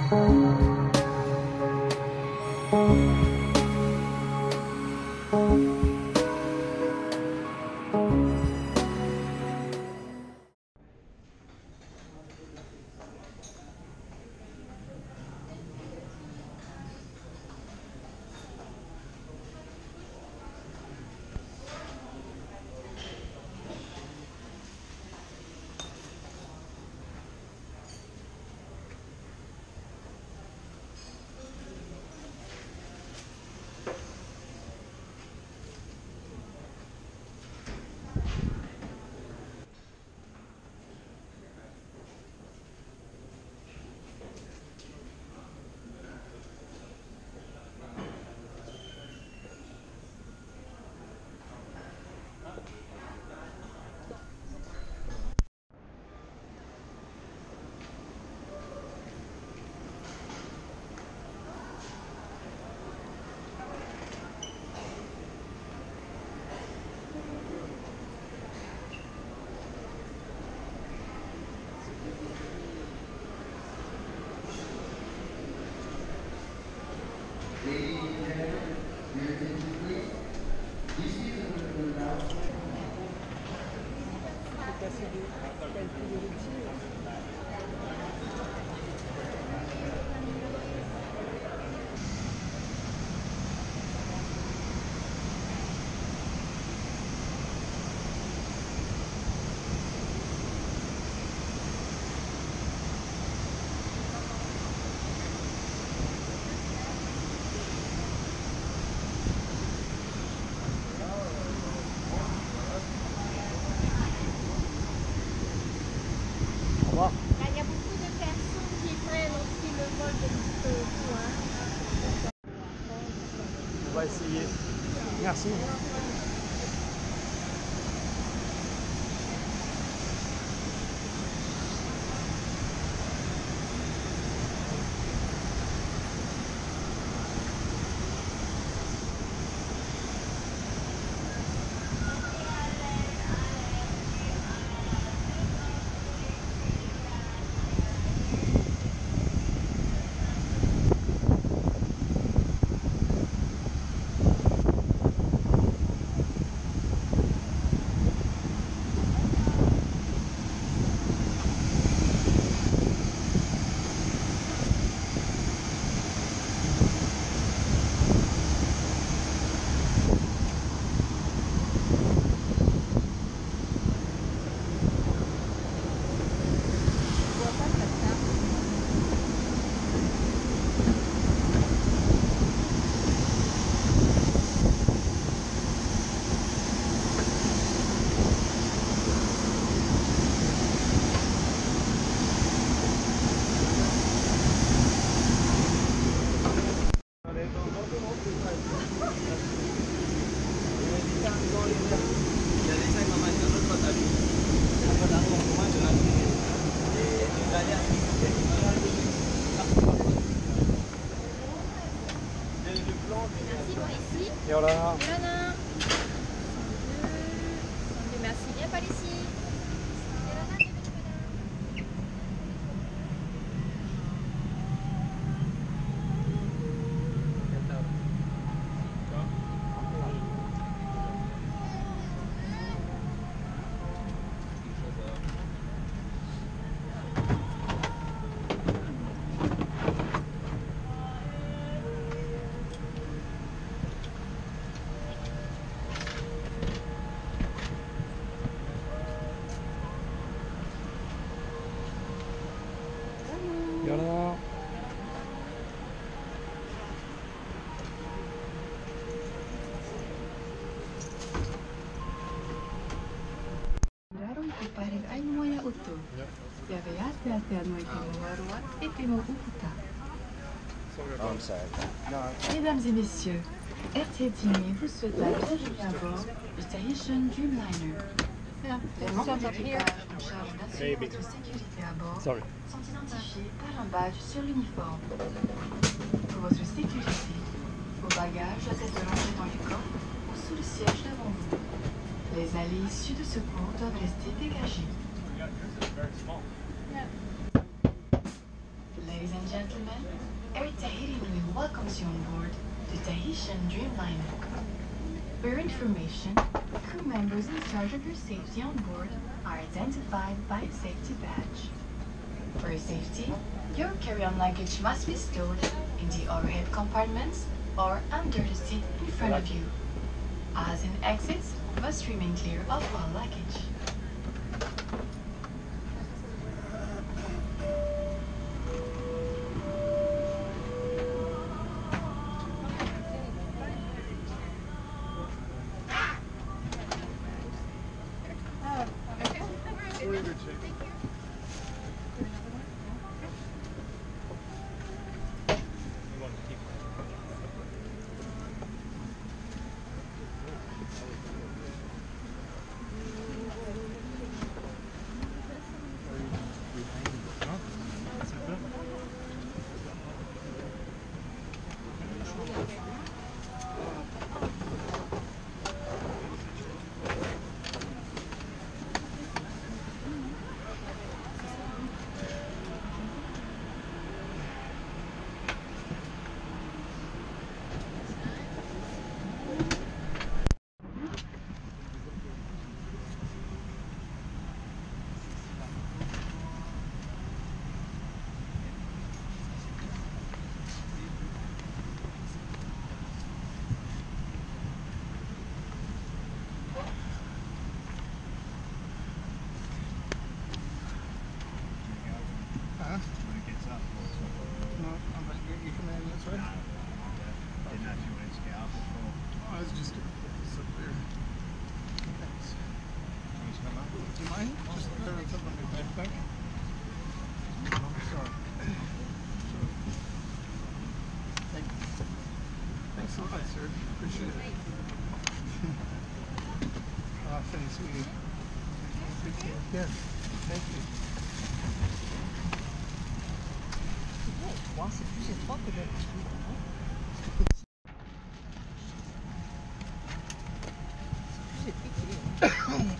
Il y a beaucoup de personnes qui prennent aussi le vol de loin. On va essayer. Merci. Et voilà. Voilà. Merci bien par ici. Voilà. Kuparin ainoa utu. Ja vejasteatea noikin nuorua epimo uputa. Mesdames et messieurs, Air Tahiti Nui vous souhaite la bienvenue à bord du Tahitian Dreamliner. Les membres d'équipage en charge d'assurer votre sécurité à bord sont identifiés par un badge sur l'uniforme. Pour votre sécurité, vos bagages doivent être rangés dans les coffres ou sous le siège devant vous. Les allées issues de secours doivent rester dégagées. Ladies and gentlemen, Air Tahiti Nui welcomes you on board the Tahitian Dreamliner. For your information, crew members in charge of your safety on board are identified by a safety badge. For your safety, your carry-on luggage must be stored in the overhead compartments or under the seat in front of you. Aisles and exits must remain clear of all luggage. We're in good shape. Thanks so much, sir. Appreciate it. Thanks, sweetie. Yeah, thank you. C'est plus étroit que d'habitude. C'est plus étriqué.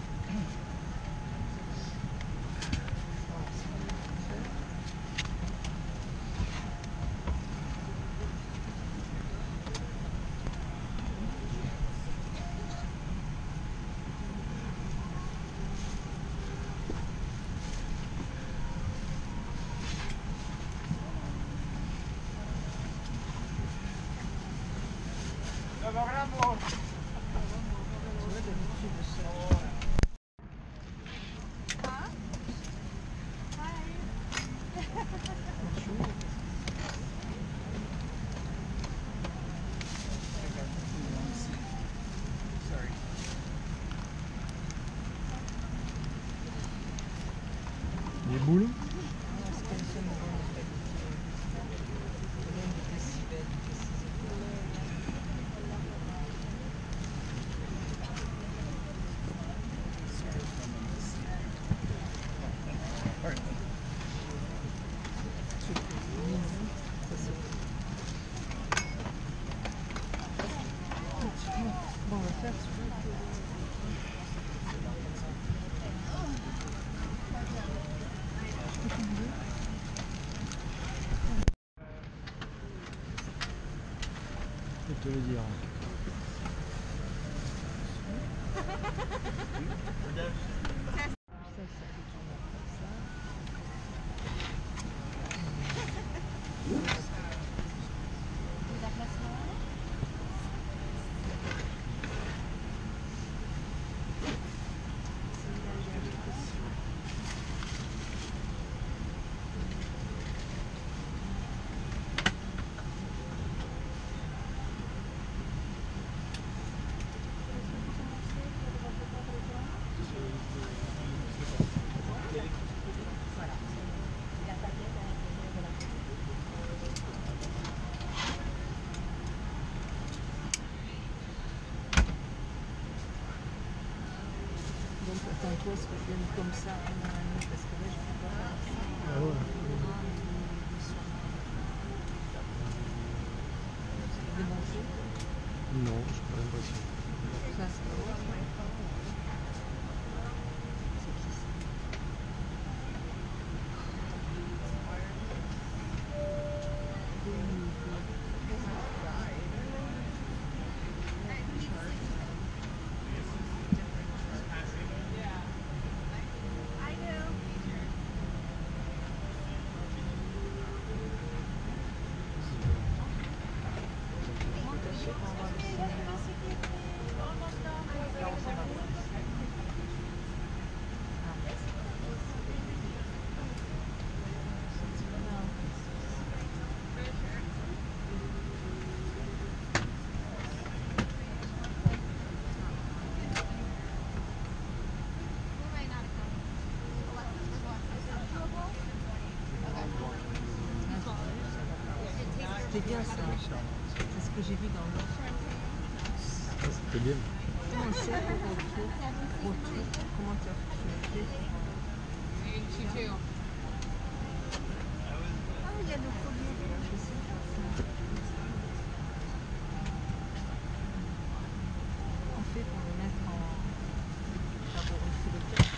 ¡Lo logramos! Les boules. Bon, on va faire Je vais te le dire. Donc attends-toi, ce que je vienne comme ça, parce que là je peux pas faire ça. Ah ouais. C'est débranché. Non, je n'ai pas l'impression. Ça c'est pas vrai. C'est qui ça? C'était bien ça. C'est ce que j'ai vu dans l'offre. C'était bien. Comment c'est pour comment tu as fait? Ah, il y a le collier. Je sais pas ça. Comment on fait pour le mettre en favoriser le cœur?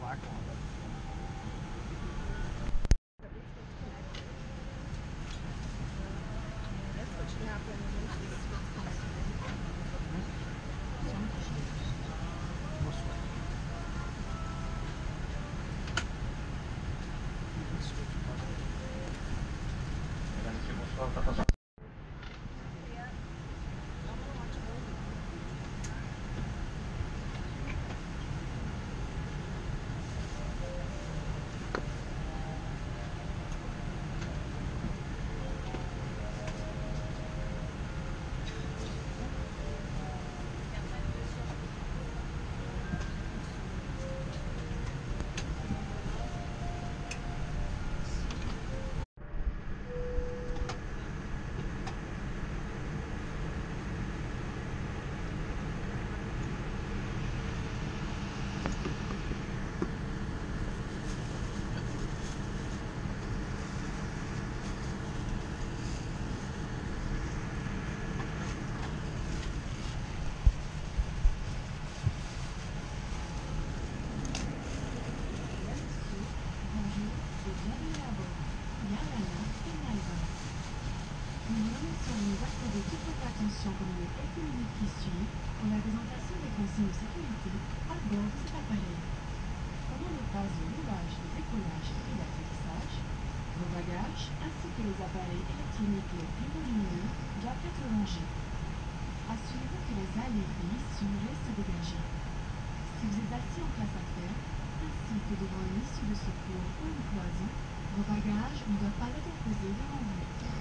Attention pendant les quelques minutes qui suivent pour la présentation des consignes de sécurité à bord de cet appareil. Pendant les phases de roulage, de décollage et d'atterrissage, vos bagages ainsi que les appareils électroniques les plus volumineux doivent être rangés. Assurez-vous que les allées et issues restent dégagées. Si vous êtes assis en classe affaires, ainsi que devant une issue de secours ou une cloison, vos bagages ne doivent pas être posés devant vous.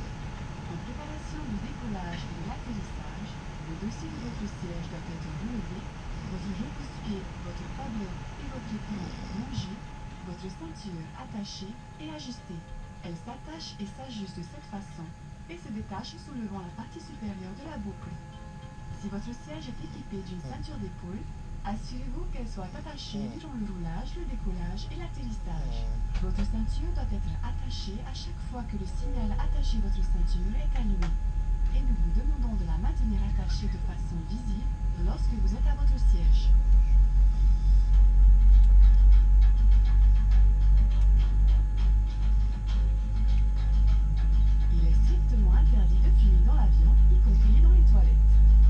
En préparation du décollage et de l'atterrissage, le dossier de votre siège doit être relevé, votre repousse-pied, votre tablette et votre écran longés, votre ceinture attachée et ajustée. Elle s'attache et s'ajuste de cette façon et se détache en soulevant la partie supérieure de la boucle. Si votre siège est équipé d'une ceinture d'épaule, assurez-vous qu'elle soit attachée durant le roulage, le décollage et l'atterrissage. Votre ceinture doit être attachée à chaque fois que le signal attaché à votre ceinture est allumé. Et nous vous demandons de la maintenir attachée de façon visible lorsque vous êtes à votre siège. Il est strictement interdit de fumer dans l'avion, y compris dans les toilettes.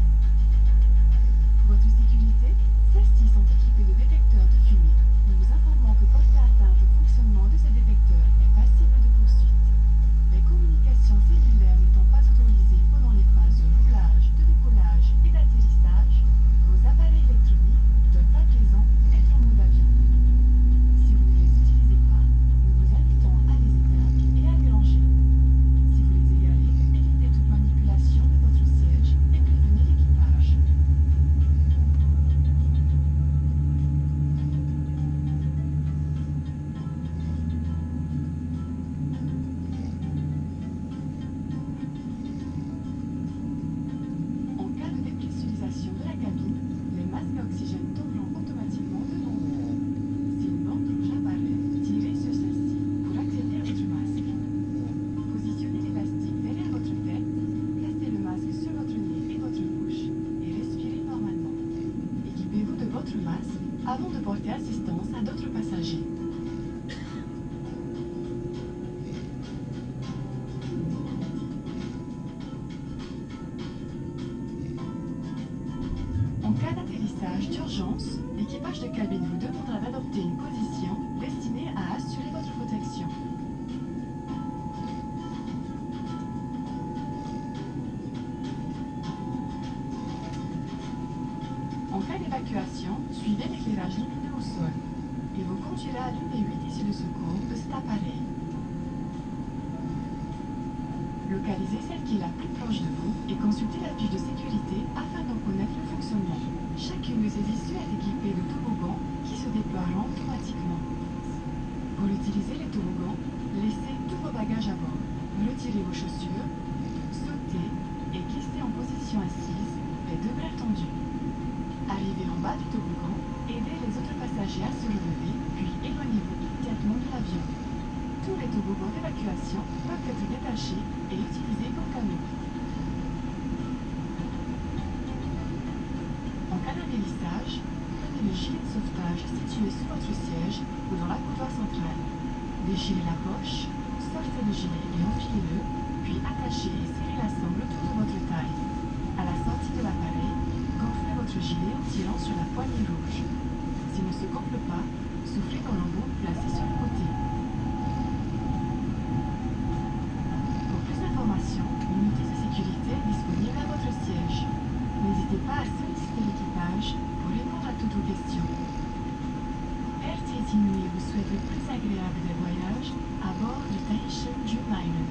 Pour votre sécurité, celles-ci sont équipées de détecteurs de fumée. Nous vous informons que porter atteinte au fonctionnement de ces détecteurs est passible de poursuite. Les communications cellulaires n'étant pas autorisées pendant les phases de roulage, de décollage et d'atterrissage, vos appareils électroniques doivent à présent être en mode avion. Si vous ne les utilisez pas, nous vous invitons à les éteindre et à les ranger. Si vous les égarez, évitez toute manipulation de votre siège et prévenez l'équipage. En cas de dépressurisation de la cabine, les masques à oxygène tomberont automatiquement de l'onde. Si une bande rouge apparaît, tirez sur celle-ci pour accéder à votre masque. Positionnez l'élastique derrière votre tête, placez le masque sur votre nez et votre bouche et respirez normalement. Équipez-vous de votre masque avant de porter assistance à d'autres passagers. En cas d'atterrissage d'urgence, l'équipage de cabine vous demandera d'adopter une position destinée à assurer votre protection. En cas d'évacuation, suivez l'éclairage lumineux au sol et vous conduirez à l'une des 8 issues de secours de cet appareil. Localisez celle qui est la plus proche de vous et consultez la fiche de sécurité afin d'en connaître le fonctionnement. Chacune de ces issues est équipée de toboggans qui se déploieront automatiquement. Pour utiliser les toboggans, laissez tous vos bagages à bord. Retirez vos chaussures, bas du toboggan, aidez les autres passagers à se relever, puis éloignez-vous immédiatement de l'avion. Tous les toboggans d'évacuation peuvent être détachés et utilisés comme canaux. En cas d'atterrissage, prenez le gilet de sauvetage situé sous votre siège ou dans la coudoir centrale. Déchirez la poche, sortez le gilet et enfilez-le, puis attachez et serrez la sangle autour de votre taille. À la sortie de l'appareil, gonflez votre gilet en tirant sur la poignée rouge. S'il ne se gonfle pas, soufflez dans l'embout placé sur le côté. Pour plus d'informations, une unité de sécurité est disponible à votre siège. N'hésitez pas à solliciter l'équipage pour répondre à toutes vos questions. Air Tahiti Nui vous souhaite le plus agréable des voyages à bord du Tahiti Dreamliner.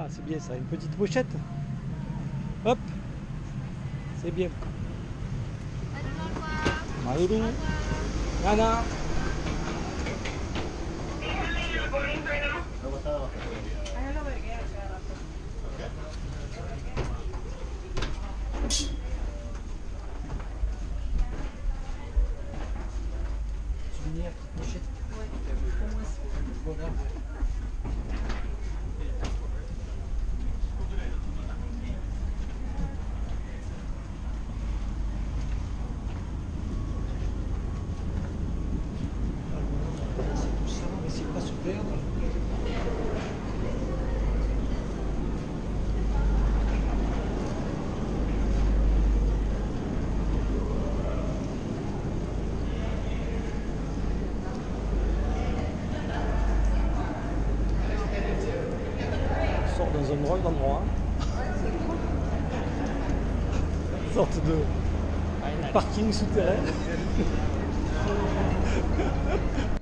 Ah, c'est bien ça, une petite pochette. Hop, c'est bien. Mauru, Nana. Souvenir, petite pochette. Ouais, pour moi c'est... Voilà. Dans un drôle d'endroit. Une sorte de parking souterrain.